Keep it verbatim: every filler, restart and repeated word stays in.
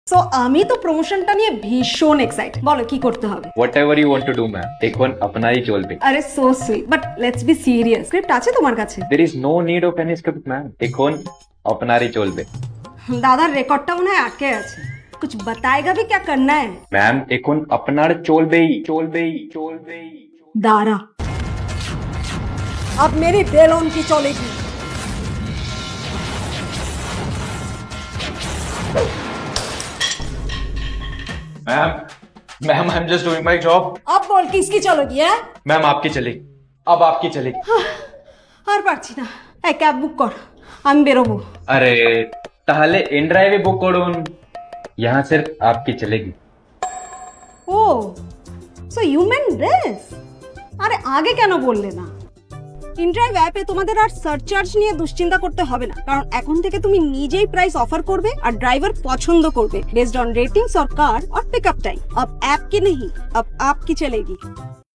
So আমি তো প্রমোশনটা নিয়ে ভীষণ এক্সাইটেড। বলো কি করতে হবে? Whatever you want to do, ma'am. এখন আপনারই চলবে। আরে so sweet, but let's be serious. Script আছে তোমার কাছে? There is no need of any script, ma'am. এখন আপনারই চলবে। দাদার রেকর্ডটা মনে হয় আটকে আছে। कुछ बताएगा भी क्या करना है? मैम এখন আপনার চলবেই চলবেই চলবেই। दारा अब मेरी बेलोन की चलेगी। Ma'am ma'am I am just doing my job. अब बोल किसकी चलेगी है? मैम आपकी चलेगी, अब आपकी चलेगी। আর পারছি না, এই ক্যাব বুক কর, আমি বেরোবো। আরে তাহলে ইন ড্রাইভে বুক করুন, यहाँ सिर्फ आपकी चलेगी। Oh so you mean this? আরে আগে কেন বললে না? ইনড্রাইভ অ্যাপে তোমাদের আর সারচার্জ নিয়ে দুশ্চিন্তা করতে হবে না, কারণ এখন থেকে তুমি নিজেই প্রাইস অফার করবে আর ড্রাইভার পছন্দ করবে বেসড অন रेटिंग्स और कार और पिकअप टाइम। अब ऐप की नहीं, अब आपकी चलेगी।